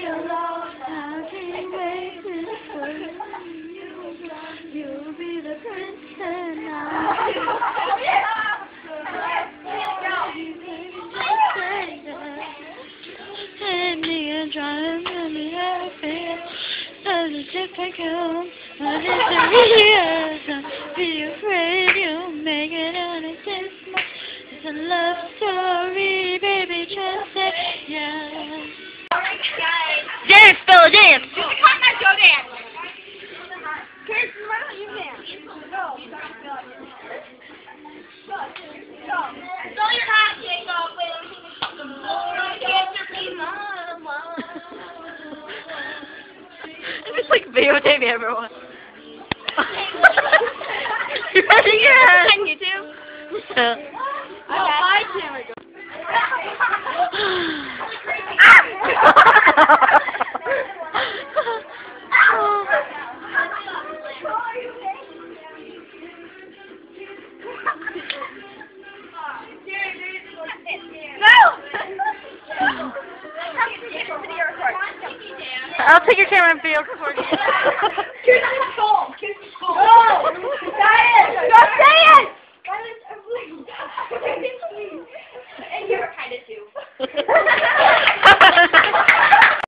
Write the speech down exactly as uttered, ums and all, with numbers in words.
alone. I can't wait to see you. You'll be the prince and and you're trying to be happy. So the difficult, but it's a real. Don't be afraid you'll make it on a Christmas. It's a love story, baby. Just say yes. Dance, Bella, dance! Come on, go dance! Kirsten, why don't you dance? Go. Go. Go. Throw your hat, Jacob. It's like videotaping everyone. You ready? Yeah. On YouTube? Yeah. I got my camera. I'll take your camera and video recording. Here's the phone. Here's the phone.